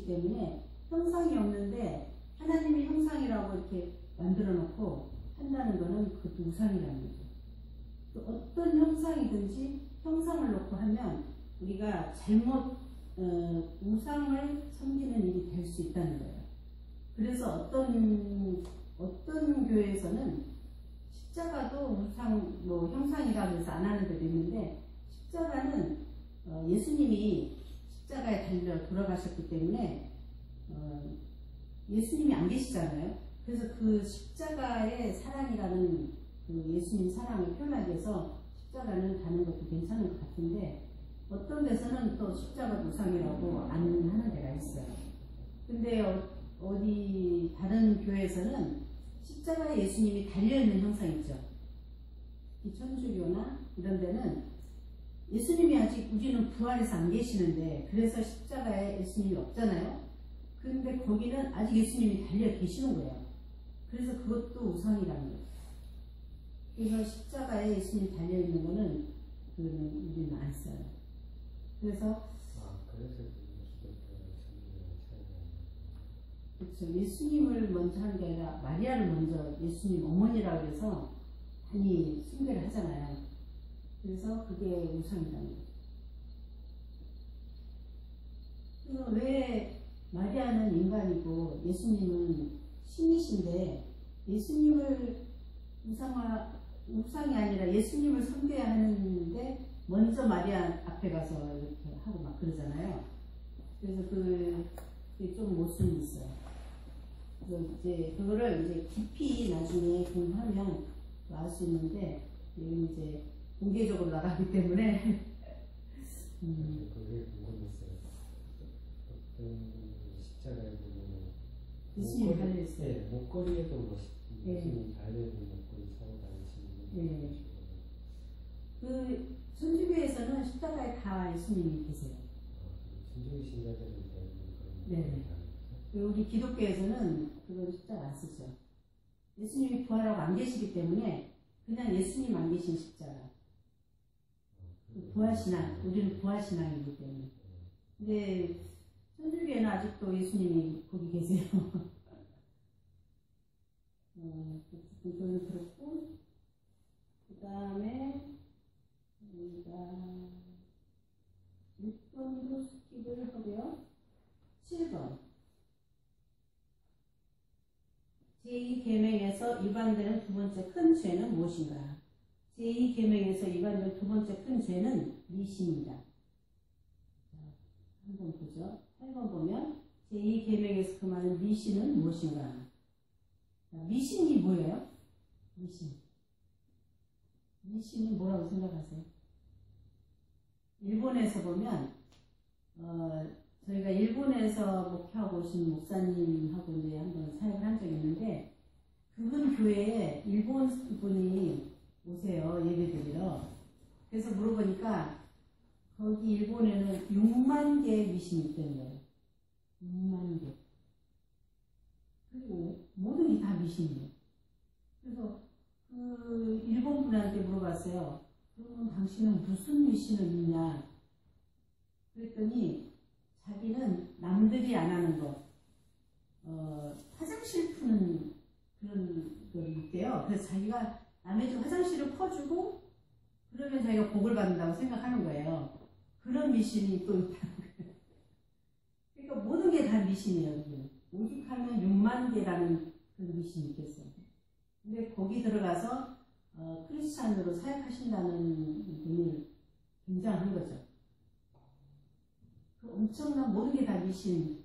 때문에 형상이 없는데 하나님의 형상이라고 이렇게 만들어 놓고 한다는 거는 그것도 우상이라는 거죠. 또 어떤 형상이든지 형상을 놓고 하면 우리가 잘못 우상을 섬기는 일이 될 수 있다는 거예요. 그래서 어떤 교회에서는 십자가도 우상 형상이라고 해서 안 하는 데도 있는데, 십자가는 예수님이 십자가에 달려 돌아가셨기 때문에 예수님이 안 계시잖아요. 그래서 그 십자가의 사랑이라는 그 예수님 사랑을 표현하기 위해서 십자가는 가는 것도 괜찮은 것 같은데, 어떤 데서는 또 십자가 우상이라고 안 하는 데가 있어요. 근데 어디 다른 교회에서는 십자가에 예수님이 달려있는 형상 있죠. 이 천주교나 이런 데는 예수님이 아직 우리는 부활해서 안 계시는데, 그래서 십자가에 예수님이 없잖아요. 근데 거기는 아직 예수님이 달려 계시는 거예요. 그래서 그것도 우상이라는 거예요. 그래서 십자가에 예수님이 달려있는 거는 우리는 안 써요. 그래서 그렇죠. 예수님을 먼저 하는 게 아니라 마리아를 먼저 예수님 어머니라고 해서 많이 숭배를 하잖아요. 그래서 그게 우상이라는 거예요. 그래서 왜 마리아는 인간이고 예수님은 신이신데 예수님을 우상이 아니라 예수님을 숭배해야 하는데 먼저 마리아 앞에 가서 이렇게 하고 막 그러잖아요. 그래서 그게 좀 모순이 있어요. 이제 그거를 이제 깊이 나중에 공부하면 알 수 있는데, 이제 공개적으로 나가기 때문에 그게 궁금했어요. 어떤 십자가에 보면 예수님 달려있어요. 네, 목걸이에도 예수님 네. 달려있는 목걸이 차고 다니시는 네. 그 천주교에서는 십자가에 다 예수님이 계세요. 천주교 신자들은 대부분 그런 네. 우리 기독교에서는 그걸 십자가 안 쓰죠. 예수님이 부활하고 안 계시기 때문에 그냥 예수님 안 계신 십자가. 부활신앙, 우리는 부활신앙이기 때문에. 근데 천주교에는 아직도 예수님이 거기 계세요. 그거는 그렇고, 그 다음에 우리가 6번도 스킵을 하고요. 7번. 제2계명에서 위반되는 두 번째 큰 죄는 무엇인가? 제2계명에서 위반되는 두 번째 큰 죄는 미신입니다. 한번 보죠. 8번 보면 제2계명에서 금하는 미신은 무엇인가? 미신이 뭐예요? 미신이 뭐라고 생각하세요? 일본에서 보면 저희가 일본에서 목회하고 오신 목사님하고 이제 한번 사역을 한 적이 있는데, 그분 교회에 일본 분이 오세요, 예배드리러. 그래서 물어보니까 거기 일본에는 6만 개의 미신이 있다는 거예요. 6만 개. 그리고 모든 게 다 미신이에요. 그래서 그 일본 분한테 물어봤어요. 그러면 당신은 무슨 미신을 믿냐? 그랬더니 자기는 남들이 안 하는 거, 화장실 푸는 그런 거 있대요. 그래서 자기가 남의 집 화장실을 퍼주고 그러면 자기가 복을 받는다고 생각하는 거예요. 그런 미신이 또 있다는 거예요. 그러니까 모든 게 다 미신이에요. 여기는. 오죽하면 6만 개라는 그런 미신이 있겠어요. 근데 거기 들어가서 크리스찬으로 사역하신다는 분이 굉장한 거죠. 그 엄청난 모든 게 다 미신.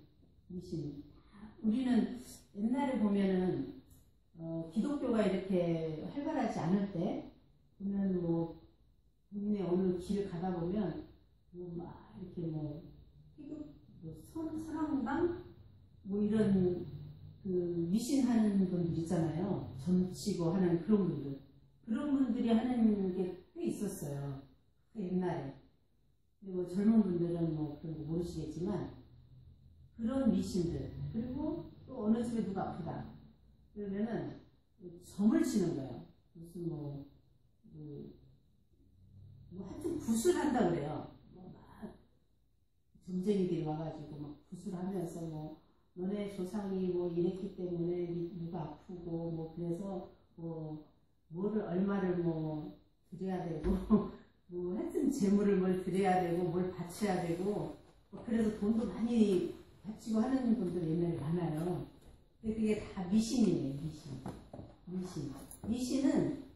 우리는 옛날에 보면은 기독교가 이렇게 활발하지 않을 때 보면 뭐 국내 어느 길을 가다 보면 막 이렇게 선왕당 뭐 이런 그 미신하는 분들 있잖아요. 점치고 하는 그런 분들. 그런 분들이 하는 게 꽤 있었어요. 그 옛날에. 그리고 젊은 분들은 뭐 그런 거 모르시겠지만 그런 미신들. 그리고 또 어느 집에 누가 아프다. 그러면은 점을 치는 거예요. 무슨 하여튼 굿을 한다 그래요. 막 점쟁이들이 와가지고 막 굿을 진술하면서 뭐 너네 조상이 뭐 이랬기 때문에 누가 아프고 뭐 그래서 뭐 뭐를 얼마를 뭐 드려야 되고 뭐 하여튼 재물을 뭘 드려야 되고 뭘 바쳐야 되고 뭐 그래서 돈도 많이 바치고 하는 분들 옛날에 많아요. 근데 그게 다 미신이에요. 미신은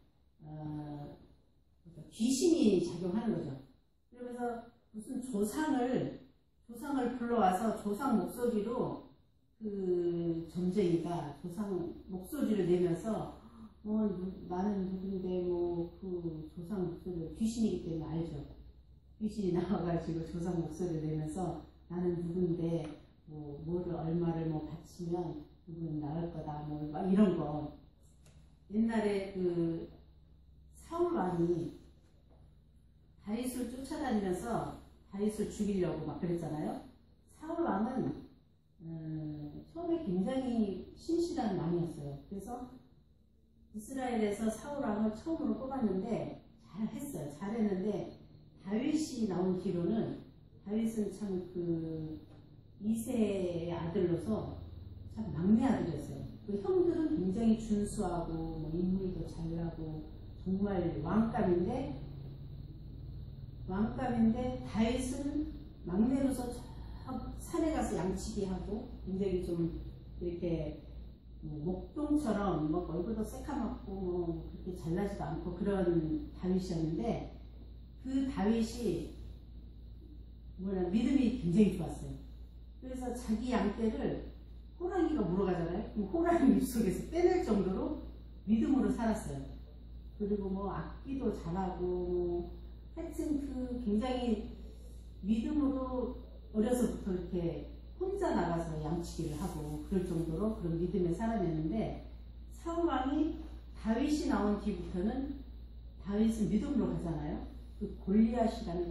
귀신이 작용하는 거죠. 그러면서 무슨 조상을 불러와서 조상 목소리로 그 점쟁이가 조상 목소리를 내면서 나는 누군데 뭐 그 조상 목소리가 귀신이기 때문에 알죠. 귀신이 나와가지고 조상 목소리를 내면서 나는 누군데 뭐 뭐를 얼마를 뭐 바치면 누구는 나을 거다 뭐 막 이런 거. 옛날에 그 사울 왕이 다윗을 쫓아다니면서 다윗을 죽이려고 막 그랬잖아요. 사울 왕은 처음에 굉장히 신실한 왕이었어요. 그래서 이스라엘에서 사울 왕을 처음으로 뽑았는데 잘했는데 다윗이 나온 뒤로는 다윗은 참 그 2세의 아들로서 참 막내 아들이었어요. 그 형들은 굉장히 준수하고 뭐 인물도 잘나고 정말 왕감인데 다윗은 막내로서 저 산에 가서 양치기 하고 굉장히 좀 이렇게 목동처럼 뭐 얼굴도 새카맣고 뭐 그렇게 잘나지도 않고 그런 다윗이었는데 그 다윗이 믿음이 굉장히 좋았어요. 그래서 자기 양떼를 호랑이가 물어가잖아요. 그럼 호랑이 입속에서 빼낼 정도로 믿음으로 살았어요. 그리고 뭐 악기도 잘하고 하여튼 그 굉장히 믿음으로 어려서부터 이렇게 혼자 나가서 양치기를 하고 그럴 정도로 그런 믿음의 사람이었는데 사울 왕이 다윗이 나온 뒤부터는 다윗은 믿음으로 가잖아요. 그 골리앗이라는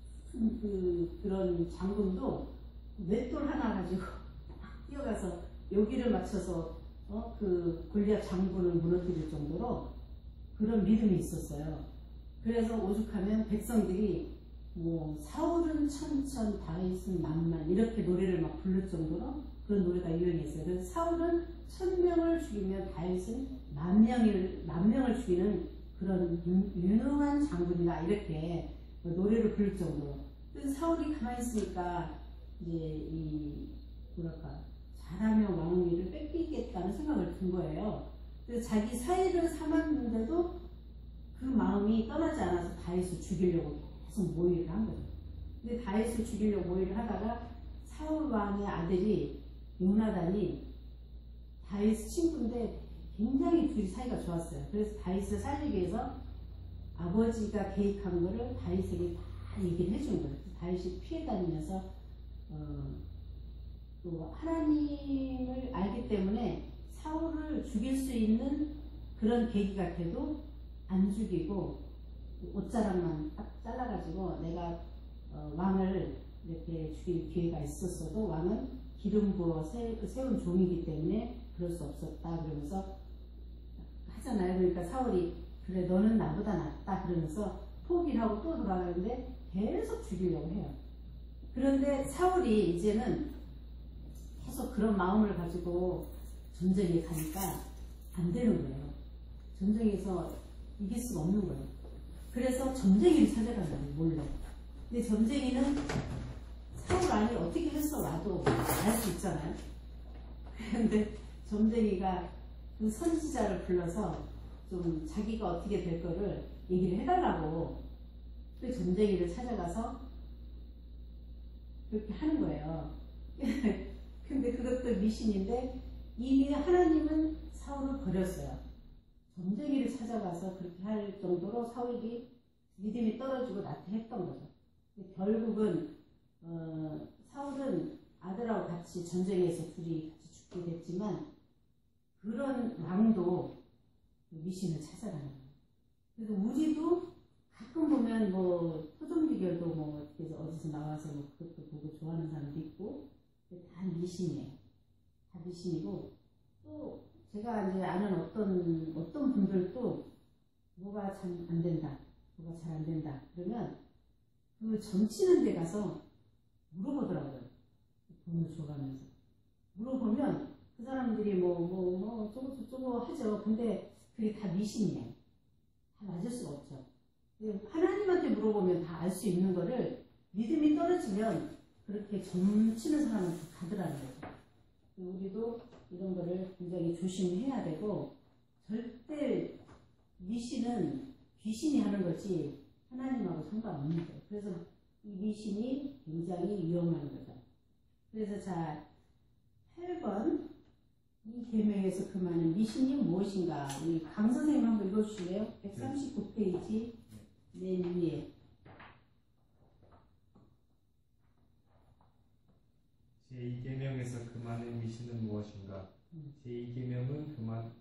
그런 장군도 맷돌 하나 가지고 막 뛰어가서 여기를 맞춰서 그 골리앗 장군을 무너뜨릴 정도로 그런 믿음이 있었어요. 그래서 오죽하면 백성들이 뭐 사울은 천천 다윗은 만만 이렇게 노래를 막 부를 정도로 그런 노래가 유행했어요. 그래서 사울은 1000명을 죽이면 다윗은 만 명을 죽이는 그런 유능한 장군이다 이렇게 노래를 부를 정도로. 그래서 사울이 가만히 있으니까 이제 잘하면 왕위를 뺏기겠다는 생각을 든 거예요. 그래서 자기 사위를 삼았는데도 그 마음이 떠나지 않아서 다윗을 죽이려고 계속 모의를 한 거예요. 근데 다윗을 죽이려고 모의를 하다가 사울 왕의 아들이 요나단이 다윗 친구인데 굉장히 둘이 사이가 좋았어요. 그래서 다윗을 살리기 위해서 아버지가 계획한 거를 다윗에게 다 얘기를 해준 거예요. 다윗이 피해 다니면서 또 하나님을 알기 때문에 사울을 죽일 수 있는 그런 계기 같아도 안 죽이고 옷자락만 딱 잘라가지고 내가 왕을 이렇게 죽일 기회가 있었어도 왕은 기름 부어 세운 종이기 때문에 그럴 수 없었다 그러면서 하잖아요. 그러니까 사울이 그래 너는 나보다 낫다 그러면서 포기를 하고 또 돌아가는데 계속 죽이려고 해요. 그런데 사울이 이제는 계속 그런 마음을 가지고 전쟁에 가니까 안 되는 거예요. 전쟁에서 이길 수가 없는 거예요. 그래서 점쟁이를 찾아간 거예요. 몰래. 근데 점쟁이는 사울 안에 어떻게 해서 와도 알 수 있잖아요. 그런데 점쟁이가 그 선지자를 불러서 좀 자기가 어떻게 될 거를 얘기를 해달라고 그 점쟁이를 찾아가서 그렇게 하는 거예요. 근데 그것도 미신인데 이미 하나님은 사울을 버렸어요. 점쟁이를 찾아가서 그렇게 할 정도로 사울이 믿음이 떨어지고 나태했던 거죠. 결국은 사울은 아들하고 같이 전쟁에서 둘이 같이 죽게 됐지만 그런 왕도 미신을 찾아가는 거예요. 그래서 우리도 가끔 보면 뭐 토종비결도 뭐 어디서 나와서 뭐 그것도 보고 좋아하는 사람도 있고 다 미신이에요. 다 미신이고 또 제가 이제 아는 어떤 분들도 뭐가 참 안 된다, 뭐가 잘 안 된다 그러면 그 점치는 데 가서 물어보더라고요. 돈을 줘가면서 물어보면 그 사람들이 어쩌고 저쩌고 하죠. 근데 그게 다 미신이에요. 다 맞을 수가 없죠. 하나님한테 물어보면 다 알 수 있는 거를 믿음이 떨어지면 그렇게 점치는 사람은 다 가더라는 거죠. 우리도 이런 거를 굉장히 조심해야 되고, 절대 미신은 귀신이 하는 거지 하나님하고 상관없는 거예요. 그래서 이 미신이 굉장히 위험한 거죠. 그래서 자, 8번 이 계명에서 금하는 미신이 무엇인가? 우리 강 선생님 한번 읽어주실래요? 139페이지 맨 위에. 제2계명에서 금하는 미신은 무엇인가? 제2계명은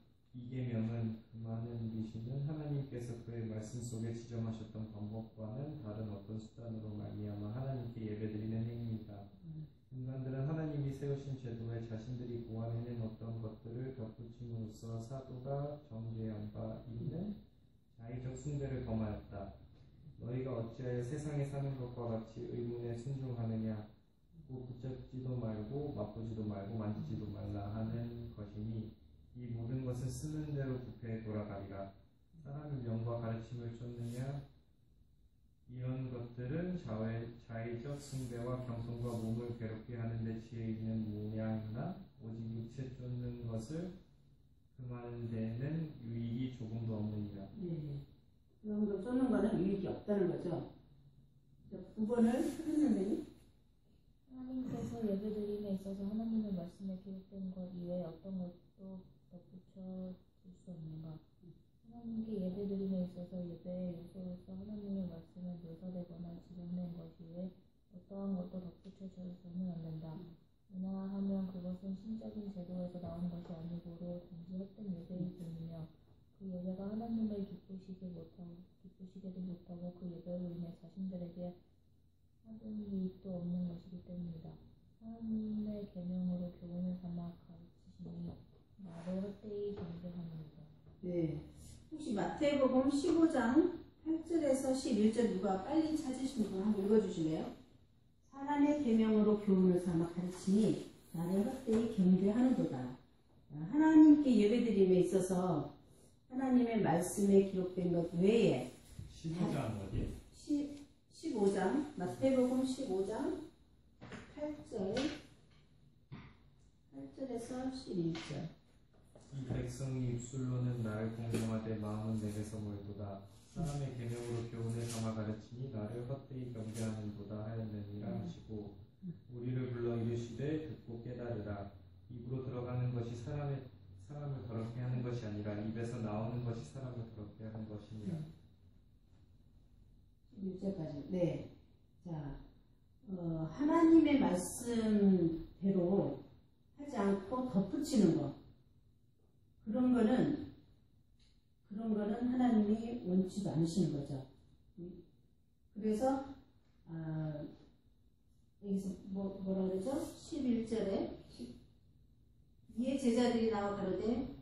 금하는 미신은 하나님께서 그의 말씀 속에 지정하셨던 방법과는 다른 어떤 수단으로 말미암아 하나님께 예배드리는 행위이다. 인간들은 하나님이 세우신 제도에 자신들이 고안해낸 어떤 것들을 덧붙임으로써 사도가 정죄한 바 이는 자의적 숭배를 범하였다. 너희가 어찌하여 세상에 사는 것과 같이 의문에 순종하느냐? 붙잡지도 말고 맛보지도 말고 만지지도 말라 하는 것이니 이 모든 것은 쓰는 대로 부패에 돌아가리라. 사람의 명과 가르침을 쫓느냐? 이런 것들은 자의적 숭배와 경성과 몸을 괴롭게 하는 데 지혜 있는 모양이나 오직 육체 쫓는 것을 금하는 데는 유익이 조금도 없느니라. 네. 그런 거 쫓는 거는 유익이 없다는 거죠. 9번을 큰 선생님. 하나님께서 예배드림에 있어서 하나님의 말씀에 기록된 것 이외에 어떤 것도 덧붙여 줄 수 없는가? 하나님께 예배드림에 있어서 예배의 요소로서 하나님의 말씀에 묘사되거나 지정된 것 이외에 어떠한 것도 덧붙여져서는 않는다. 왜냐하면 그것은 신적인 제도에서 나온 것이 아니고로 단지 헛된 예배일 뿐이며 그 예배가 하나님을 기쁘시게도 못하고 그 예배로 인해 자신들에게 하는 이익도 없는 것이기 때문이다. 하나님의 계명으로 교훈을 삼아 가르치시니 나를 헛되이 경배하느니라. 네. 혹시 마태복음 15장 8절에서 11절 누가 빨리 찾으신 분 한번 읽어주실래요? 사람의 계명으로 교훈을 삼아 가르치니 나를 헛되이 경배하는도다. 하나님께 예배드림에 있어서 하나님의 말씀에 기록된 것 외에 15장 어디? 15장 마태복음 15장 8절에서 11절. 이 백성이 입술로는 나를 공경하되 마음은 내게서 멀도다. 사람의 계명으로 교훈을 삼아 가르치니 나를 헛되이 경배하는도다 하였느니라 하시고 우리를 불러 이르시되 듣고 깨달으라. 입으로 들어가는 것이 사람을 더럽게 하는 것이 아니라 입에서 나오는 것이 사람을 더럽게 하는 것이니라. 1절까지. 네. 자, 하나님의 말씀대로 하지 않고 덧붙이는 것. 그런 거는 하나님이 원치도 않으시는 거죠. 그래서, 여기서 뭐라 그러죠? 11절에 이에 제자들이 나와 가로되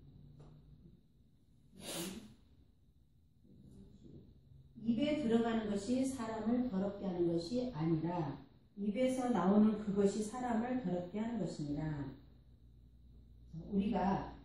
입에 들어가는 것이 사람을 더럽게 하는 것이 아니라 입에서 나오는 그것이 사람을 더럽게 하는 것이니라. 우리가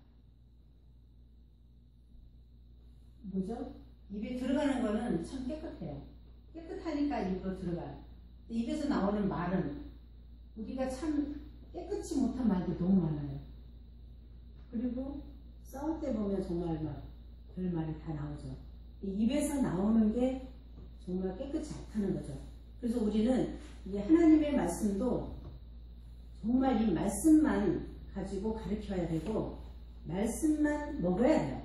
뭐죠? 입에 들어가는 거는 참 깨끗해요. 깨끗하니까 입으로 들어가요. 입에서 나오는 말은 우리가 참 깨끗이 못한 말도 너무 많아요. 그리고 싸울 때 보면 정말 막 별말이 다 나오죠. 입에서 나오는 게 정말 깨끗지 않다는 거죠. 그래서 우리는 이제 하나님의 말씀도 정말 이 말씀만 가지고 가르쳐야 되고 말씀만 먹어야 돼요.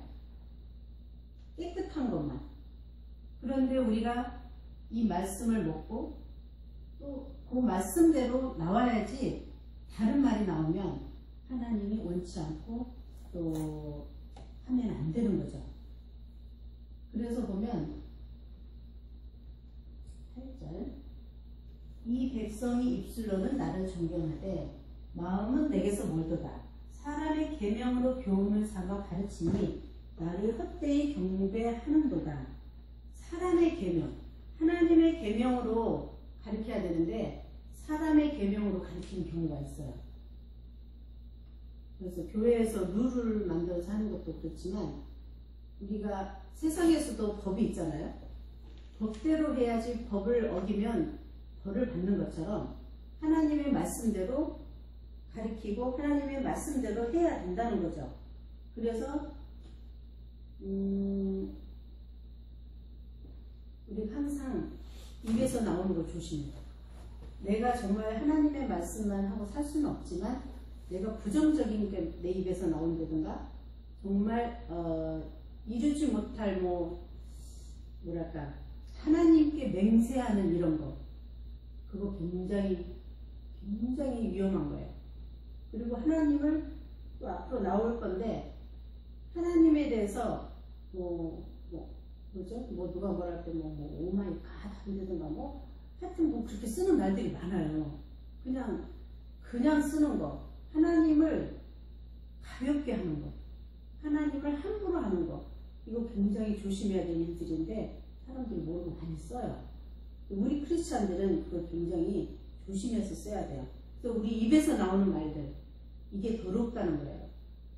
깨끗한 것만. 그런데 우리가 이 말씀을 먹고 또 그 말씀대로 나와야지 다른 말이 나오면 하나님이 원치 않고 또 하면 안 되는 거죠. 그래서 보면 8절 이 백성이 입술로는 나를 존경하되 마음은 내게서 멀도다. 사람의 계명으로 교훈을 삼아 가르치니 나를 헛되이 경배하는도다. 사람의 계명, 하나님의 계명으로 가르쳐야 되는데 사람의 계명으로 가르치는 경우가 있어요. 그래서 교회에서 룰을 만들어서 하는 것도 그렇지만 우리가 세상에서도 법이 있잖아요. 법대로 해야지 법을 어기면 벌을 받는 것처럼 하나님의 말씀대로 가르치고 하나님의 말씀대로 해야 된다는 거죠. 그래서 우리 항상 입에서 나오는 거 조심해요. 내가 정말 하나님의 말씀만 하고 살 수는 없지만 내가 부정적인 게 내 입에서 나온다든가 정말 이루지 못할 뭐랄까 하나님께 맹세하는 이런 거 그거 굉장히 위험한 거예요. 그리고 하나님을 또 앞으로 나올 건데 하나님에 대해서 뭐죠? 누가 뭐랄 때 오마이 갓 한다든가 하여튼 그렇게 쓰는 말들이 많아요. 그냥 쓰는 거. 하나님을 가볍게 하는 거. 하나님을 함부로 하는 거. 이거 굉장히 조심해야 될 일들인데 사람들이 모르고 많이 써요. 우리 크리스찬들은 그걸 굉장히 조심해서 써야 돼요. 그래서 우리 입에서 나오는 말들 이게 더럽다는 거예요.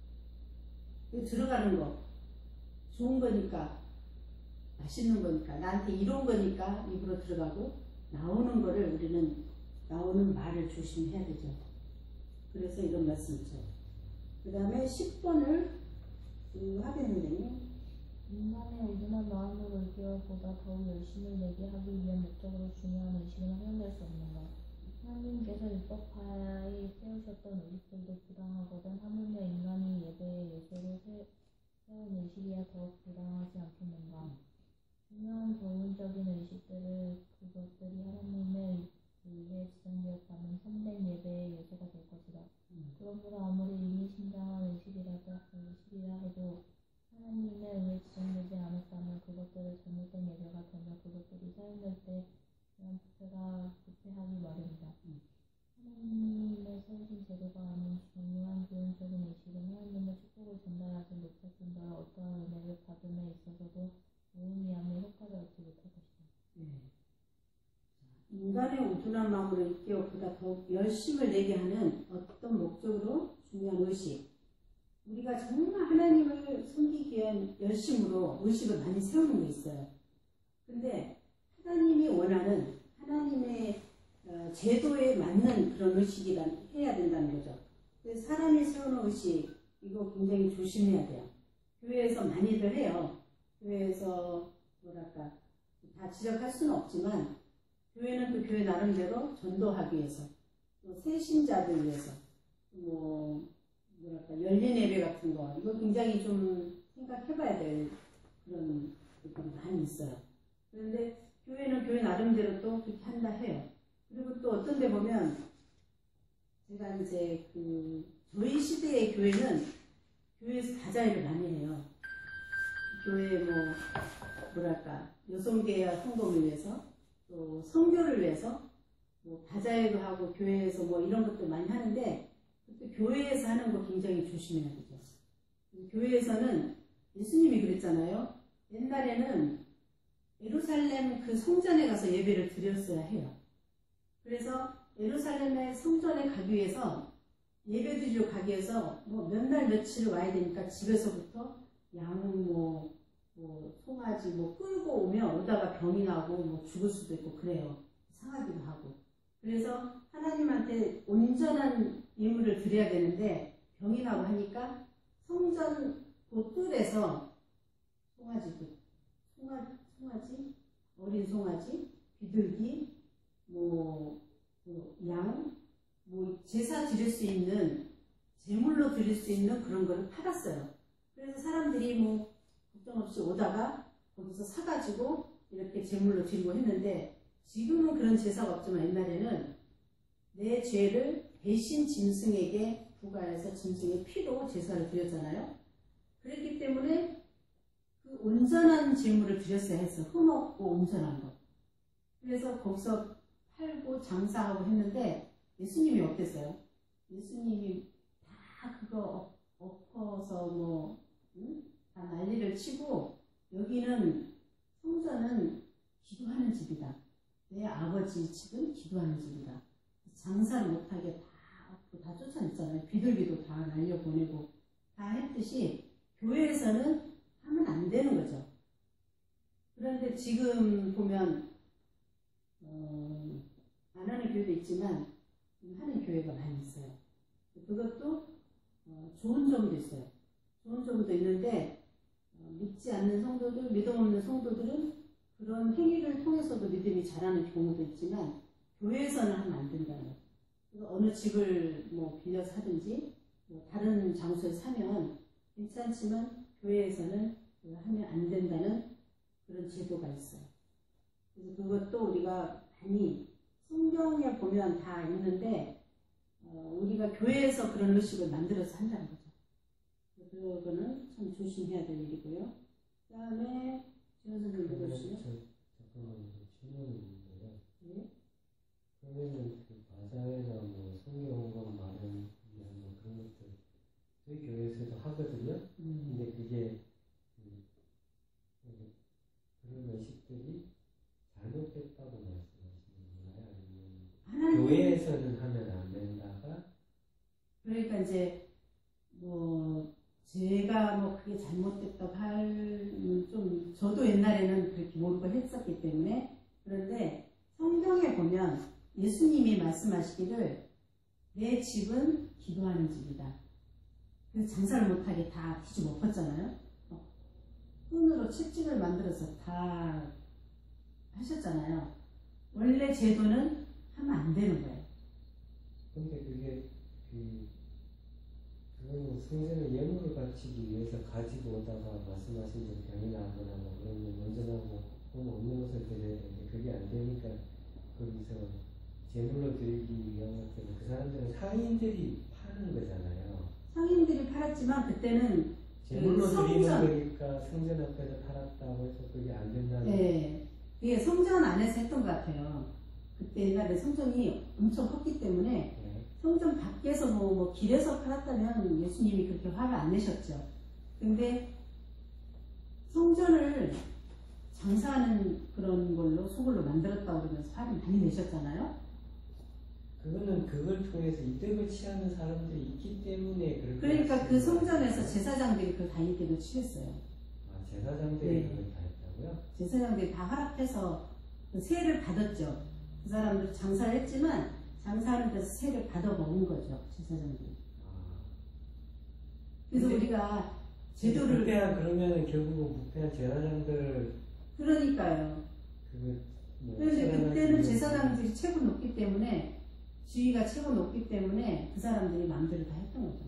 들어가는 거 좋은 거니까 맛있는 거니까 나한테 이로운 거니까 입으로 들어가고 나오는 거를 우리는 나오는 말을 조심해야 되죠. 그래서 이런 말씀이죠. 그 다음에 10번을 하겠는데요. 인간의 온전한 마음으로 의기보다 더욱 열심을 내게 하기 위한 목적으로 중요한 의식은 허용될 수 없는가? 하나님께서 율법하에 세우셨던 의식들도 부당하거든 하물며 인간이 예배의 요소로 세운 의식이야 더욱 부당하지 않겠는가? 중요한 교훈적인 의식들을 그것들이 하나님의 의에 지정되었다면 참된 예배의 요소가 될 것이다. 그러므로 아무리 의미심장한 의식이라 해도 하나님의 의에 지정되지 않았다면 그것들을 잘못된 예배가 되며 그것들이 사용될 때 대한 부패하기 마련이다. 하나님의 세우신 제도가 아닌 중요한 교훈적인 의식은 하나님의 축복을 전달하지 못할 뿐더러 어떠한 은혜를 받음에 있어서도 무의미함에 효과를 얻지 못할 것이다. 인간의 온전한 마음으로 있기보다 더욱 열심을 내게 하는 어떤 목적으로 중요한 의식. 우리가 정말 하나님을 섬기기 위한 열심으로 의식을 많이 세우는 게 있어요. 근데 하나님이 원하는 하나님의 제도에 맞는 그런 의식이라 해야 된다는 거죠. 그래서 사람이 세우는 의식 이거 굉장히 조심해야 돼요. 교회에서 많이들 해요. 교회에서 다 지적할 수는 없지만 교회는 또 교회 나름대로 전도하기 위해서 또 새신자들 위해서 열린 예배 같은 거 이거 굉장히 좀 생각해봐야 될 그런 부분이 많이 있어요. 그런데 교회는 교회 나름대로 또 그렇게 한다 해요. 그리고 또 어떤 데 보면 제가 이제 저희 시대의 교회는 교회에서 다자회를 많이 해요. 교회 여성계와 성도를 위해서 또 선교를 위해서 다자회도 하고 교회에서 이런 것도 많이 하는데 또 교회에서 하는 거 굉장히 조심해야 되죠. 교회에서는 예수님이 그랬잖아요. 옛날에는 예루살렘 그 성전에 가서 예배를 드렸어야 해요. 그래서 예루살렘의 성전에 가기 위해서 예배 드리러 가기 위해서 몇 날 며칠 와야 되니까 집에서부터 양 송아지 끌고 오면 오다가 병이 나고 죽을 수도 있고 그래요. 상하기도 하고. 그래서 하나님한테 온전한 예물을 드려야 되는데 병이 나고 하니까 성전 뜰에서 송아지, 어린 송아지, 비둘기, 양, 제사 드릴 수 있는, 제물로 드릴 수 있는 그런 거를 팔았어요. 그래서 사람들이 걱정 없이 오다가 거기서 사가지고 이렇게 제물로 드리고 했는데 지금은 그런 제사가 없지만 옛날에는 내 죄를 대신 짐승에게 부과해서 짐승의 피로 제사를 드렸잖아요. 그랬기 때문에 그 온전한 제물을 드렸어야 했어. 흠없고 온전한 거. 그래서 거기서 팔고 장사하고 했는데 예수님이 어땠어요? 예수님이 다 그거 엎어서 다 난리를 치고 여기는 성전은 기도하는 집이다. 내 아버지 집은 기도하는 집이다. 장사를 못하게 다 쫓아냈잖아요. 비둘기도 다 날려보내고 다 했듯이 교회에서는 하면 안 되는 거죠. 그런데 지금 보면 안 하는 교회도 있지만 하는 교회가 많이 있어요. 그것도 좋은 점도 있어요. 좋은 점도 있는데 믿지 않는 성도들, 믿음 없는 성도들은 그런 행위를 통해서도 믿음이 자라는 경우도 있지만 교회에서는 하면 안 된다는 거예요. 그래서 어느 집을 뭐 빌려서 하든지 뭐 다른 장소에서 사면 괜찮지만 교회에서는 하면 안 된다는 그런 제도가 있어요. 그래서 그것도 우리가 많이 성경에 보면 다 있는데 우리가 교회에서 그런 의식을 만들어서 한다는 거죠. 그거는 참 조심해야 될 일이고요. 그 다음에 지원 선생님 읽어주시면. 잠깐만 질문이 있는데요. 네? 그러면은 그 바자회나 뭐 성경원 말은 뭐 그런 것들 저희 교회에서도 하거든요. 근데 그게 그런 의식들이 잘못됐다고 말씀하시는 건가요? 아니면 교회에서는 하면 안 된다가? 그러니까 이제 뭐 제가 뭐 그게 잘못됐다고 하면 좀 저도 옛날에는 그렇게 모르고 했었기 때문에. 그런데 성경에 보면 예수님이 말씀하시기를 내 집은 기도하는 집이다. 그래서 장사를 못하게 다 뒤집어 엎었잖아요. 손으로 채찍을 만들어서 다 하셨잖아요. 원래 제도는 하면 안 되는 거예요. 근데 그게 그거는 성전을 예물을 바치기 위해서 가지고 오다가 말씀하신 대로 병이 나거나 뭐 그런 거 먼저 나고 돈 없는 것을 드려야 되는데 그게 안 되니까 거기서 제물로 드리기 위한 것들은 그 사람들은 상인들이 파는 거잖아요. 상인들이 팔았지만 그때는 제물로 드리는 거니까 성전 앞에서 팔았다고 해서 그게 안 된다는. 네, 그게 성전 안에서 했던 것 같아요. 그때 옛날에 성전이 엄청 컸기 때문에 네. 성전 밖에서 뭐 길에서 팔았다면 예수님이 그렇게 화를 안 내셨죠. 근데 성전을 장사하는 그런 걸로 소굴로 만들었다고 그러면서 화를 많이 내셨잖아요. 그거는 그걸 통해서 이득을 취하는 사람들이 있기 때문에 그렇게. 그러니까 그 성전에서 제사장들이 그걸 다 인기를 취했어요. 아, 제사장들이 네. 그걸 다 했다고요? 제사장들이 다 허락해서 그 세를 받았죠. 그 사람들 장사를 했지만 장사하는 데서 세를 받아 먹은 거죠, 제사장들이. 아. 그래서 우리가 제도를. 그러면은 결국은 부패한 제사장들. 그러니까요. 그런데 그때는 제사장들이 최고 높기 때문에, 지위가 최고 높기 때문에 그 사람들이 마음대로 다 했던 거죠.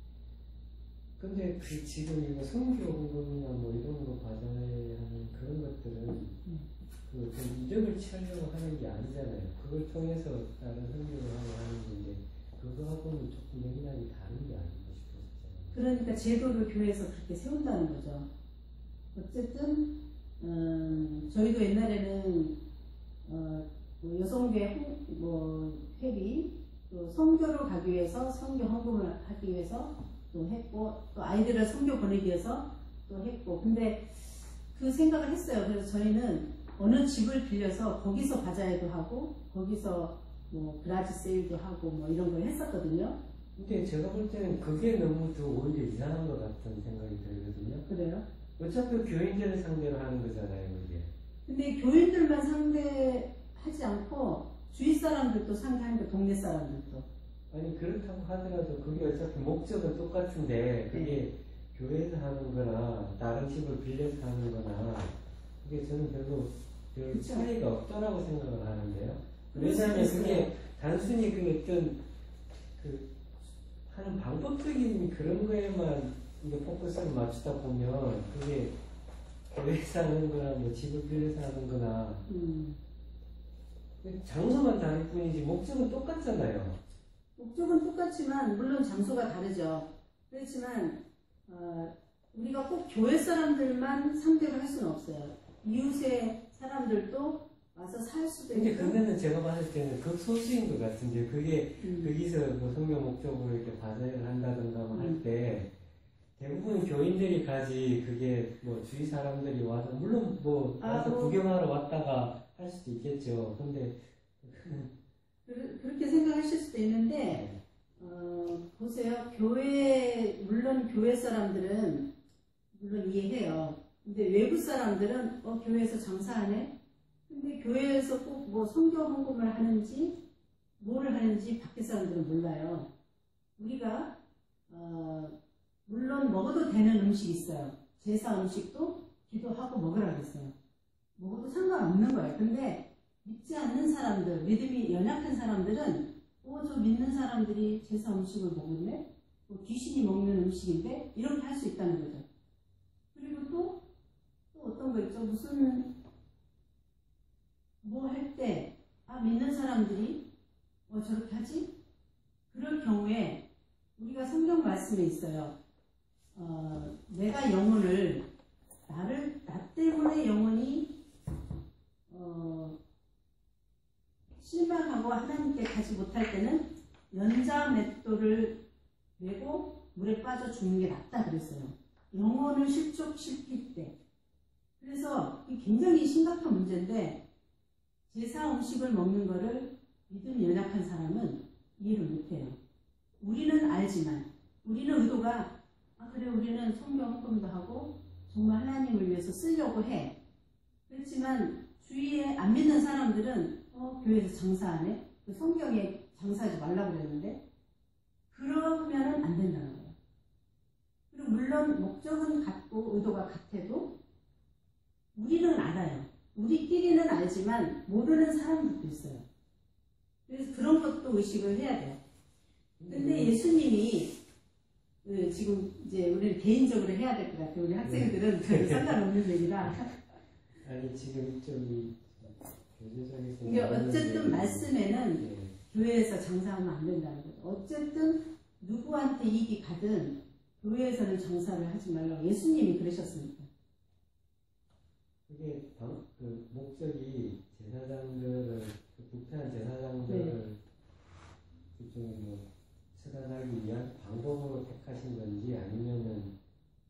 근데 그 지금 이거 성교 헌금이나 뭐 이런 거 바자회하는 그런 것들은 그 이득을 취하려고 하는 게 아니잖아요. 그걸 통해서 다른 성교를 하고 하는 건데 그거하고는 조금 맥락이 다른 게 아닌가 싶었어요. 그러니까 제도를 교회에서 그렇게 세운다는 거죠. 어쨌든 저희도 옛날에는 뭐 여성교회 회비, 또 선교를 가기 위해서 선교 헌금을 하기 위해서 또 했고, 또 아이들을 선교 보내기 위해서 또 했고, 근데 그 생각을 했어요. 그래서 저희는 어느 집을 빌려서 거기서 바자회도 하고 거기서 뭐 그라지 세일도 하고 뭐 이런 걸 했었거든요. 근데 제가 볼 때는 그게 너무 더 오히려 이상한 것 같은 생각이 들거든요. 그래요? 어차피 교인들을 상대로 하는 거잖아요, 이게. 근데 교인들만 상대하지 않고 주위 사람들도 상대하는 거, 동네 사람들도. 아니 그렇다고 하더라도 그게 어차피 목적은 똑같은데 그게 교회에서 하는 거나 다른 집을 빌려서 하는 거나 그게 저는 별로 별 차이가 없다라고 생각을 하는데요. 왜냐하면 그게 단순히 그 어떤 그 하는 방법적인 그런 거에만 이게 포커스를 맞추다 보면 그게 교회에서 하는 거나 뭐 집을 빌려서 하는 거나 장소만 다를 뿐이지 목적은 똑같잖아요. 목적은 똑같지만 물론 장소가 다르죠. 그렇지만 우리가 꼭 교회 사람들만 상대로 할 수는 없어요. 이웃의 사람들도 와서 살 수도 있고. 근데 그거는 제가 봤을 때는 극소수인 것 같은데 그게 거기서 뭐 성경 목적으로 이렇게 바자회를 한다든가 할 때 대부분 교인들이 가지 그게 뭐 주위 사람들이 와서 물론 뭐 와서 구경하러 왔다가 할 수도 있겠죠. 근데 그렇게 생각하실 수도 있는데, 보세요. 물론 교회 사람들은, 물론 이해해요. 근데 외부 사람들은, 교회에서 장사하네? 근데 교회에서 꼭 뭐 성경 헌금을 하는지, 뭐를 하는지 밖에 사람들은 몰라요. 우리가, 물론 먹어도 되는 음식이 있어요. 제사 음식도 기도하고 먹으라 그랬어요. 먹어도 상관없는 거예요. 근데 믿지 않는 사람들, 믿음이 연약한 사람들은 저 믿는 사람들이 제사 음식을 먹는데 귀신이 먹는 음식인데 이렇게 할 수 있다는 거죠. 그리고 또 어떤 거 있죠? 무슨 뭐 할 때 믿는 사람들이 저렇게 하지? 그럴 경우에 우리가 성경 말씀에 있어요. 내가 영혼을 나 때문에 영혼이 실망하고 하나님께 가지 못할 때는 연자 맷돌을 메고 물에 빠져 죽는 게 낫다 그랬어요. 영혼을 실족시킬 때. 그래서 이게 굉장히 심각한 문제인데 제사 음식을 먹는 거를 믿음이 연약한 사람은 이해를 못해요. 우리는 알지만 우리는 의도가 그래 우리는 성경 헌금도 하고 정말 하나님을 위해서 쓰려고 해. 그렇지만 주위에 안 믿는 사람들은 교회에서 장사하네? 그 성경에 장사하지 말라고 그랬는데 그러면은 안 된다는 거예요. 그리고 물론 목적은 같고 의도가 같아도 우리는 알아요. 우리끼리는 알지만 모르는 사람들도 있어요. 그래서 그런 것도 의식을 해야 돼요. 근데 예수님이 지금 이제 우리는 개인적으로 해야 될 것 같아요. 우리 학생들은 별 상관없는 얘기라. 아니 지금 좀 교제적인 이게 어쨌든 말씀에는 교회에서 장사하면 안 된다는 거죠. 어쨌든 누구한테 이익이 가든 교회에서는 장사를 하지 말라고 예수님이 그러셨으니까. 그게 그 목적이 제사장들을 부패한 제사장들을 일종의 뭐 처단하기 위한 방법으로 택하신 건지 아니면은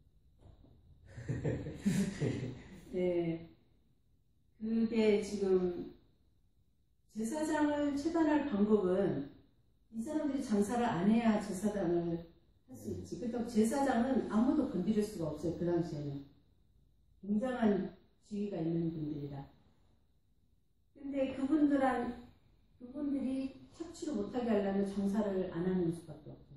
네, 그게 지금 제사장을 처단할 방법은 이 사람들이 장사를 안 해야 제사장을 할 수 있지. 그렇다고 제사장은 아무도 건드릴 수가 없어요. 그 당시에는 굉장한 지위가 있는 분들이라. 근데 그분들이 착취를 못하게 하려면 장사를 안 하는 수밖에 없죠.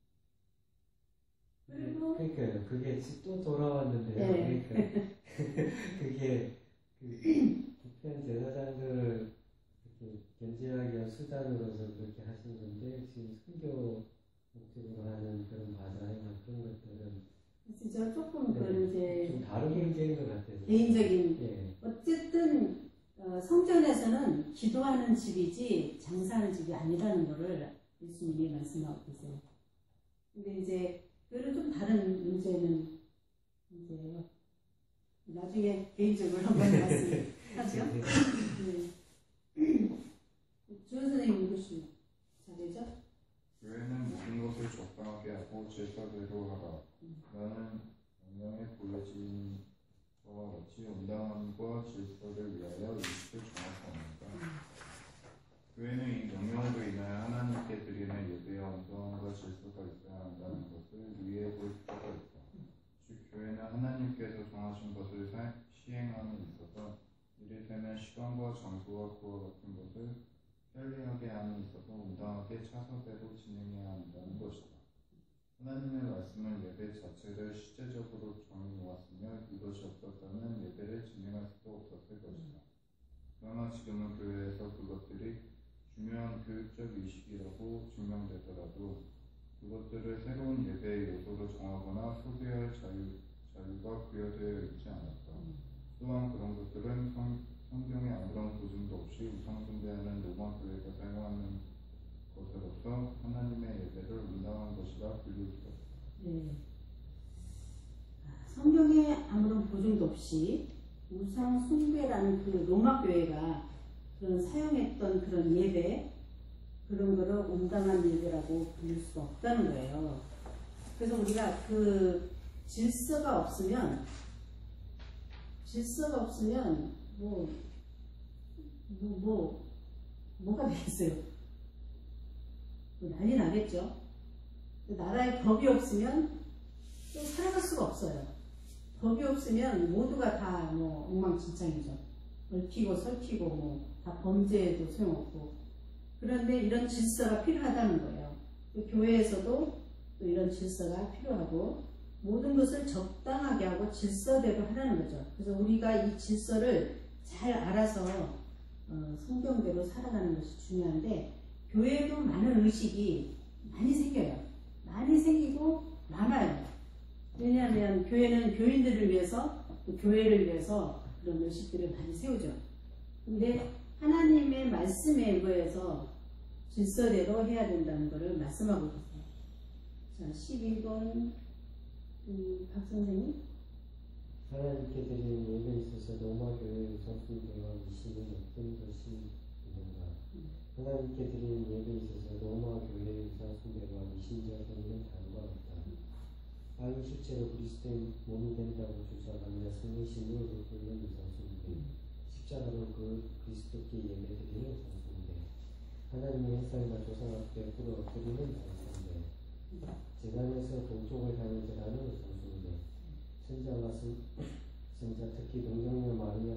그리고 그러니까요. 그게 또 돌아왔는데요. 네. 그러니까 그게 그 부패한 제사장들을 이렇게 견제하기 위한 수단으로서 그렇게 하신 건데 지금 선교 목적으로 하는 그런 과정이나 그런 것들은 진짜 조금 그런 이제 좀 다른 문제인 것 같아요. 개인적인 어쨌든 성전에서는 기도하는 집이지 장사하는 집이 아니라는 거를 예수님이 말씀하고 계세요. 근데 이제 그런 좀 다른 문제는 이제 나중에 개인적으로 한번 말씀하죠. 주연 선생님 읽으시면 잘되죠? 교회는 모든 것을 적당하게 하고 제사대로 하라. 나는 명령에 보여진 것과 같이 온당함과 질서를 위하여 의식을 정확합니다. 교회는 이 명령으로 인하여 하나님께 드리는 예배와 온당함과 질서가 있어야 한다는 것을 이해해 볼 필요가 있다. 즉 교회는 하나님께서 정하신 것을 시행함에 있어서 이를테면 시간과 장소와 그와 같은 것을 편리하게 함에 있어서 온당하게 차서대로 진행해야 한다는 것이다. 하나님의 말씀은 예배 자체를 실제적으로 정해놓았으며 이것이 없었다면 예배를 진행할 수도 없었을 것이다. 그러나 지금은 교회에서 그것들이 중요한 교육적 의식이라고 증명되더라도 그것들을 새로운 예배의 요소로 정하거나 소개할 자유가 부여되어 있지 않았다. 또한 그런 것들은 성경에 아무런 보증도 없이 우상 숭배하는 로마 교회가 사용하는 것으로서 하나님의 예배를 온당한 것이라 불릴 수 없다. 네. 성경에 아무런 보증도 없이 우상 숭배라는 그 로마 교회가 그런 사용했던 그런 예배 그런 거를 온당한 예배라고 부를 수가 없다는 거예요. 그래서 우리가 그 질서가 없으면 뭐가 되겠어요? 또 난리 나겠죠. 나라에 법이 없으면 또 살아갈 수가 없어요. 법이 없으면 모두가 다 뭐 엉망진창이죠. 얽히고 설키고 뭐 다 범죄에도 소용없고. 그런데 이런 질서가 필요하다는 거예요. 교회에서도 또 이런 질서가 필요하고 모든 것을 적당하게 하고 질서대로 하라는 거죠. 그래서 우리가 이 질서를 잘 알아서 성경대로 살아가는 것이 중요한데 교회도 많은 의식이 많이 생겨요. 많이 생기고 많아요. 왜냐하면 교회는 교인들을 위해서 또 교회를 위해서 그런 의식들을 많이 세우죠. 근데 하나님의 말씀에 의거해서 질서대로 해야 된다는 것을 말씀하고 있어요. 자, 12번 박 선생님. 하나님께 드리는 예배에 있어서 로마 교회의 우선순위와 미신은 어떤 것이 있는가? 하나님께 드리는 예배에 있어서 로마 교회의 우선순위와 미신적인 다름과 없다. 빵이 실제로 그리스도의 몸이 된다고 주장하며 성령심으로 부르는 우선순위. 십자가로 그 그리스도께 예배드리는 우선순위. 하나님의 햇살과 조상 앞에 꿇어 엎드리는 우선순위. 재단에서 동쪽을 향해 절하는 우선순위. 선자와 선자 특히 동정녀 마리아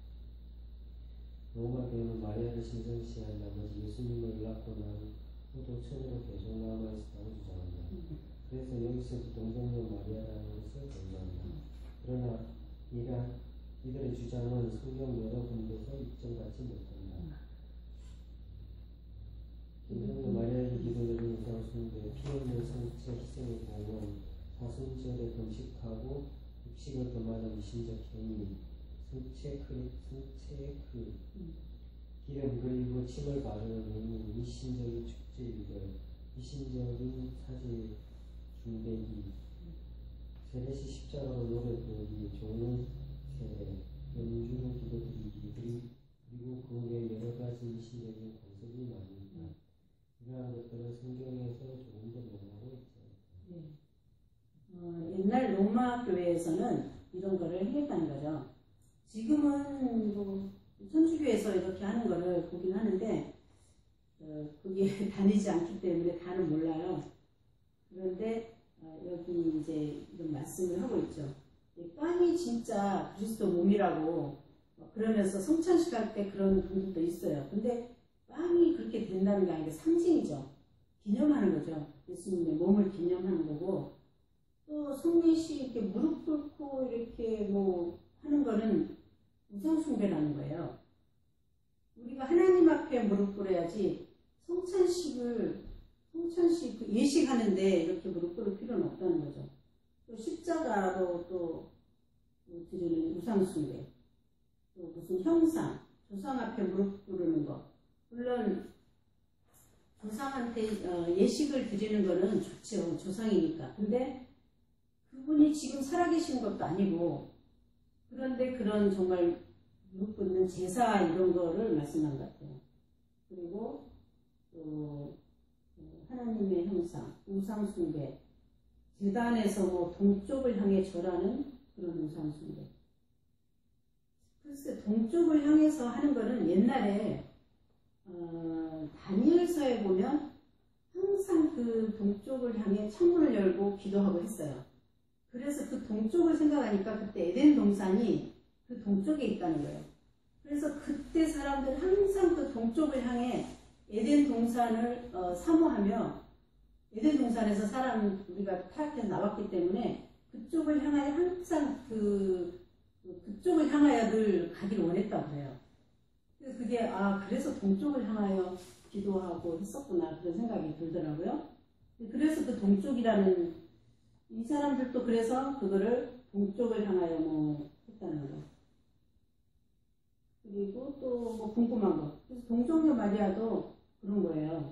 로마 교회는 마리아를 신성시한 나머지 예수님을 낳고 난 후도 처녀로 계속 남아있었다고 주장한다. 그래서 여기서도 동정녀 마리아라는 것을 강조한다. 그러나 이들의 주장은 성경 여러 군데서 입증받지 못한다. 동정녀 마리아의 기도를 우상숭배, 피 없는 성체 희생의 공헌, 사순절에 금식하고 육식을 금하는 미신적 행위, 기름 그리고 침을 바르는 행위, 미신적인 축제일들, 미신적인 사제 중대기, 세례시 십자가로 노래 부르기, 종론 세례, 연주 기도드리기, 그리고 그 외 여러 가지 미신적인 관습이 많이 있다. 이러한 것들은 성경에서 조금 더 논하고 있죠. 네. 옛날 로마 교회에서는 이런 거를 했다는 거죠. 지금은 뭐 천주교에서 이렇게 하는 거를 보긴 하는데 거기에 다니지 않기 때문에 다는 몰라요. 그런데 여기 이제 이런 말씀을 하고 있죠. 빵이 진짜 그리스도 몸이라고 그러면서 성찬식 할 때 그런 분들도 있어요. 근데 빵이 그렇게 된다는 게 아니라 상징이죠. 기념하는 거죠. 예수님의 몸을 기념하는 거고 또 성례시 이렇게 무릎 꿇고 이렇게 뭐 하는 거는 우상숭배라는 거예요. 우리가 하나님 앞에 무릎 꿇어야지 성찬식 예식하는데 이렇게 무릎 꿇을 필요는 없다는 거죠. 또 십자가로 또 드리는 우상숭배, 또 무슨 형상, 조상 앞에 무릎 꿇는 거. 물론 조상한테 예식을 드리는 거는 좋죠. 조상이니까. 근데 그분이 지금 살아계신 것도 아니고 그런데 그런 정말 무릎 꿇는 제사 이런 거를 말씀한 것 같아요. 그리고 또 하나님의 형상, 우상숭배, 제단에서 뭐 동쪽을 향해 절하는 그런 우상숭배. 글쎄 동쪽을 향해서 하는 거는 옛날에 다니엘서에 보면 항상 그 동쪽을 향해 창문을 열고 기도하고 했어요. 그래서 그 동쪽을 생각하니까 그때 에덴 동산이 그 동쪽에 있다는 거예요. 그래서 그때 사람들은 항상 그 동쪽을 향해 에덴 동산을 사모하며 에덴 동산에서 우리가 타락해서 나왔기 때문에 그쪽을 향하여 항상 그쪽을 향하여 늘 가기를 원했다고 해요. 그래서 그게 그래서 동쪽을 향하여 기도하고 했었구나 그런 생각이 들더라고요. 그래서 그 동쪽이라는 이 사람들도 그래서 그거를 동쪽을 향하여 뭐 했다는 거. 그리고 또 뭐 궁금한 거. 그래서 동정녀 마리아도 그런 거예요.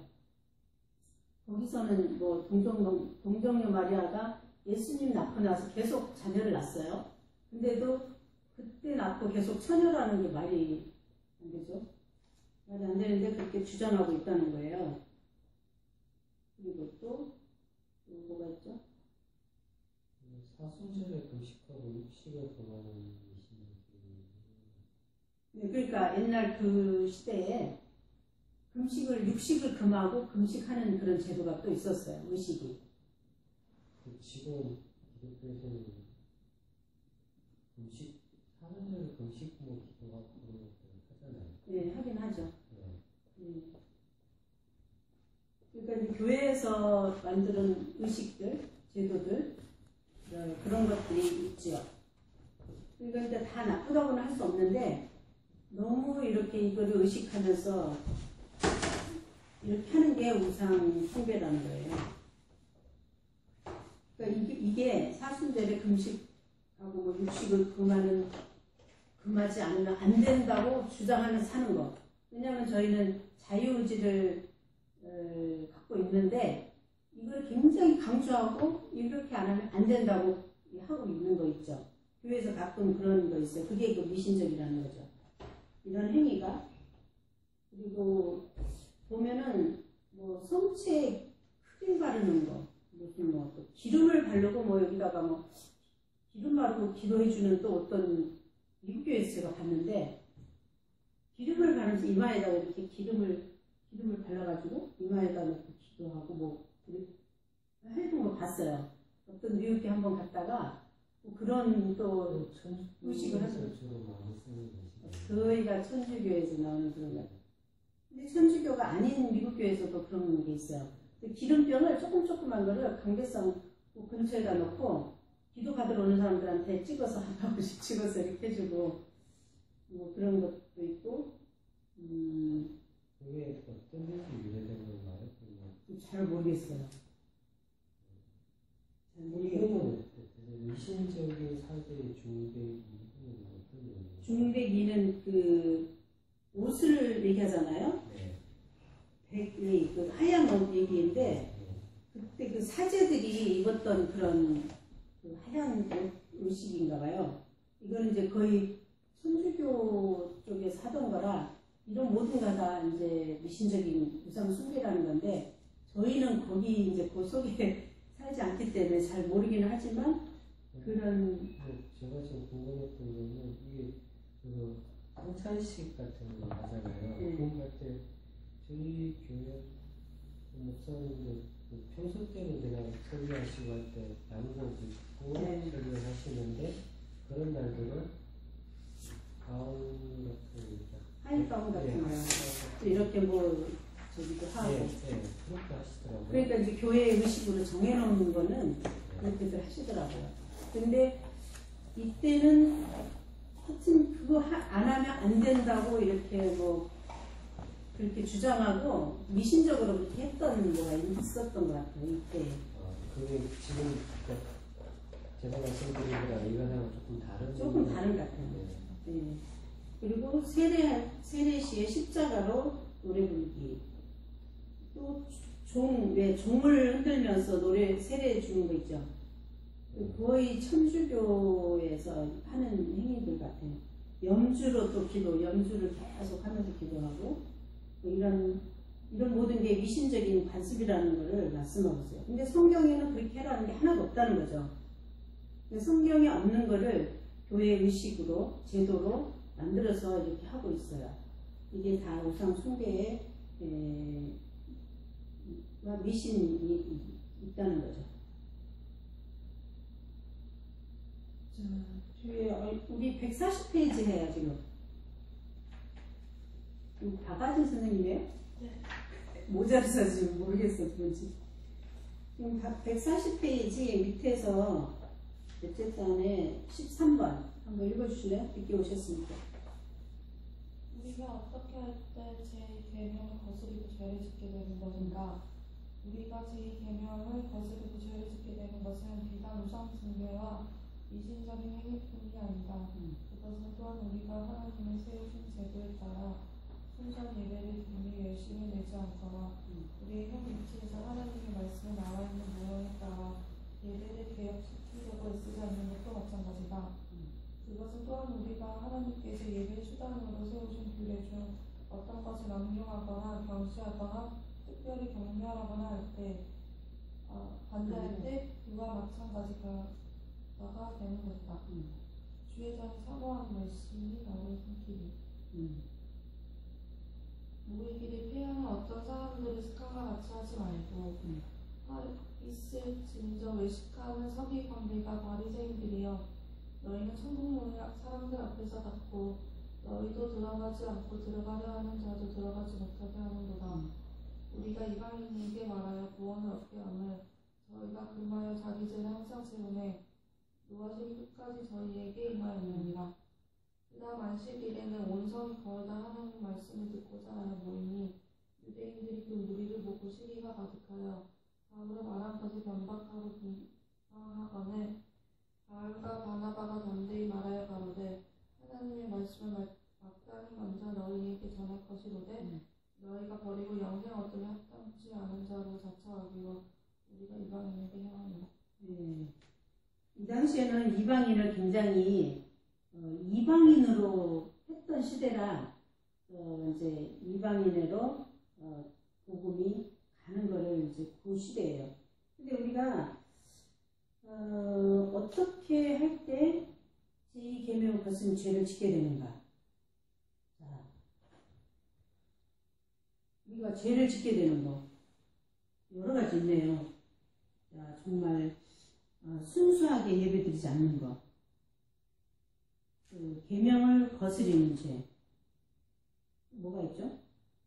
거기서는 뭐 동정녀 마리아가 예수님 낳고 나서 계속 자녀를 낳았어요. 근데도 그때 낳고 계속 처녀라는 게 말이 안 되죠. 말이 안 되는데 그렇게 주장하고 있다는 거예요. 그리고 또 뭐가 있죠? 사순절에 금식하고 육식을 금하는 네, 그러니까 옛날 그 시대에 육식을 금하고 금식하는 그런 제도가 또 있었어요. 의식이. 지금 기독교에서는 금식 하는 대로 금식 뭐 기도하고 그런 것들 하잖아요. 네, 하긴 하죠. 네. 그러니까 이제 교회에서 만드는 의식들, 제도들 그런 것들이 있죠. 그러니까 이제 다 나쁘다고는 할 수 없는데 너무 이렇게 이거를 의식하면서 이렇게 하는 게 우상 숭배라는 거예요. 그러니까 이게 사순절에 금식하고 뭐 육식을 금하지 않으면 안 된다고 주장하면서 사는 거. 왜냐하면 저희는 자유의지를 갖고 있는데 이걸 굉장히 강조하고 이렇게 안 하면 안 된다고 하고 있는 거 있죠. 교회에서 가끔 그런 거 있어요. 그게 그 미신적이라는 거죠. 이런 행위가. 그리고 보면은 뭐 성체에 크림 바르는 거, 무슨 뭐 또 기름을 바르고 뭐 여기다가 뭐 기름 바르고 기도해주는 또 어떤 미국 교회에서 제가 봤는데 기름을 바르면서 이마에다가 이렇게 기름을 발라가지고 이마에다 놓고 기도하고 뭐 해본 거 봤어요. 어떤 미국에 한번 갔다가 뭐 그런 또 의식을 하죠. 저희가 천주교에서 나오는 그런 거. 근데 천주교가 아닌 미국 교회에서도 그런 게 있어요. 기름병을 조그만 거를 강대상 근처에다 놓고 기도 받으러 오는 사람들한테 찍어서 한 방울씩 찍어서 이렇게 해주고 뭐 그런 것도 있고. 그게 어떤 일이 유래된 건가요? 잘 모르겠어요. 잘 모르겠고. 미신적인 사제의 중백이 어떤 의미예요? 중백이는 그 옷을 얘기하잖아요. 네. 백이 그 하얀 옷 얘기인데 그때 그 사제들이 입었던 그런 그 하얀 옷식인가 봐요. 이거는 이제 거의 천주교 쪽에서 하던 거라 이런 모든 가 이제 미신적인 우상 숭배라는 건데 저희는 거기 이제 그 속에 살지 않기 때문에 잘 모르기는 하지만 그런 제가 지금 궁금했던 거는 이게 그 성찬식 같은 거 하잖아요. 그런 때 저희 교회 목사님들 평소 때는 그냥 설교하시고 할 때 양복 입고 설교를 하시는데 그런 날들은 가운 같은 하얀 가운 같은 거요. 이렇게 뭐 저기도 하고. 그렇게 하시더라고요. 그러니까 이제 교회 의식으로 정해놓는 거는 그렇게들 하시더라고요. 근데 이때는 하여튼 그거 안 하면 안 된다고 이렇게 뭐 그렇게 주장하고 미신적으로 그렇게 했던 거가 있었던 것 같아요. 이때. 그게 지금 제가 말씀드린 거랑 이거랑 조금 다른 것 같아요. 네. 그리고 세례시에 십자가로 노래 부르기. 또 종을 흔들면서 세례 주는 거 있죠. 거의 천주교에서 하는 행위들 같아요. 염주로 또 염주를 계속 하면서 기도하고 이런 모든 게 미신적인 관습이라는 것을 말씀하고 있어요. 근데 성경에는 그렇게 해라는 게 하나도 없다는 거죠. 성경에 없는 거를 교회 의식으로 제도로 만들어서 이렇게 하고 있어요. 이게 다 우상 숭배의 미신이 있다는 거죠. 자, 뒤에 우리 140페이지 해요 지금. 박아진 선생님이에요? 네. 모자라서 지금 모르겠어 뭔지. 지금 140페이지 밑에서 몇째 단에 13번 한번 읽어주실래요? 늦게 오셨으니까. 우리가 어떻게 할 때 제 계명을 거스리고 죄를 짓게 되는 것인가? 우리가 제 계명을 거스리고 죄를 짓게 되는 것은 비단 우상 숭배와 미신적인 행위뿐이 아니다. 그것은 또한 우리가 하나님의 세우신 제도에 따라 순전 예배를 드리며 열심히 내지 않거나 우리의 현 위치에서 하나님의 말씀에 나와 있는 모형에 따라 예배를 개혁시키려고 애쓰지 않는 것도 마찬가지다. 그것은 또한 우리가 하나님께서 예배 수단으로 세우신 규례 중 어떤 것을 남용하거나 경시하거나 특별히 격려하거나 할 때 반대할 때 그와 마찬가지가 되는 것이다. 주의 전에 사모하는 말씀이 나를 숨기리. 모이기를 폐하는 말하시고 있을진저 외식하는 서기관들과 바리새인들이여 너희는 천국 문을 사람들 앞에서 닫고 너희도 들어가지 않고 들어가려 하는 자도 들어가지 못하게 하는도다. 우리가 이방인에게 말하여 구원을 얻게 함을 저희가 금하여 자기 죄를 항상 채우매 노하실 끝까지 저희에게 임하였느니라. 그다음 안식일에는 온 성이 거의 다 하나님 말씀을 듣고자 하여 모이니 유대인들이 그 무리를 보고 시기가 가득하여 바울을 말한 것을 변박하고 비방하거늘 바울과 바나바가 담대히 말하여 가로되 하나님의 말씀을 마땅히 먼저 너희에게 전할 것이로되 너희가 버리고 영생 얻음에 합당치 않은 자로 자처하기로 우리가 이방인에게 행하노라. 이 당시에는 이방인을 굉장히 이방인으로 했던 시대라 이제 이방인으로 복음이 가는 거를 이제 그 시대예요. 근데 우리가 어떻게 할 때 제2계명을 거스른 죄를 짓게 되는가? 자, 우리가 죄를 짓게 되는 거 여러 가지 있네요. 자, 정말 순수하게 예배드리지 않는 것, 그 계명을 거스리는 죄, 뭐가 있죠?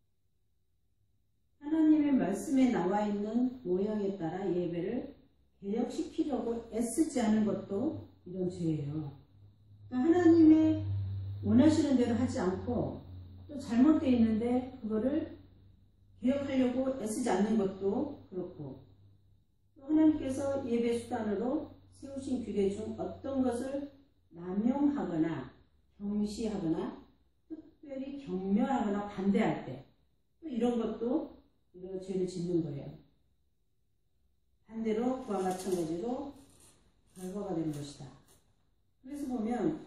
하나님의 말씀에 나와 있는 모형에 따라 예배를 개혁시키려고 애쓰지 않은 것도 이런 죄예요. 그러니까 하나님의 원하시는 대로 하지 않고 또 잘못되어 있는데 그거를 개혁하려고 애쓰지 않는 것도 그렇고, 또 하나님께서 예배 수단으로 세우신 규례 중 어떤 것을 남용하거나 경시하거나 특별히 경멸하거나 반대할 때 또 이런 것도 이런 죄를 짓는 거예요. 반대로 그와 마찬가지로 결과가 되는 것이다. 그래서 보면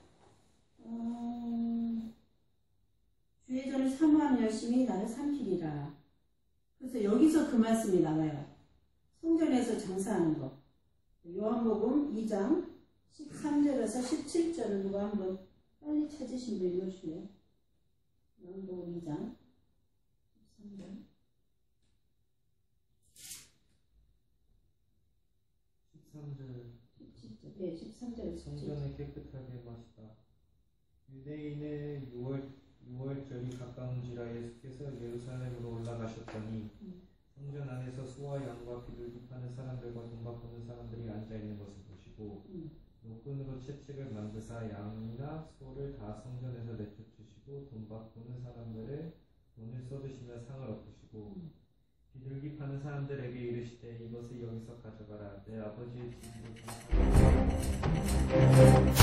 주의 전을 사모하는 열심히 나를 삼키리라. 그래서 여기서 그 말씀이 나와요. 성전에서 장사하는 거. 요한복음 2장 13절에서 17절을 누가 한번 빨리 찾으신 분 읽어주실래요? 요한복음 2장 13절. 13절. 17절. 네, 13절에서 17절. 성전을 깨끗하게 마시다. 유대인의 6월절이 가까운지라 예수께서 예루살렘으로 올라가셨더니 성전 안에서 소와 양과 비둘기 파는 사람들과 돈 바꾸는 사람들이 앉아있는 것을 보시고 노끈으로 채찍을 만드사 양이나 소를 다 성전에서 내쫓으시고 돈 바꾸는 사람들의 돈을 쏟으시며 상을 엎으시고 비둘기 파는 사람들에게 이르시되 이것을 여기서 가져가라. 내 아버지의 집으로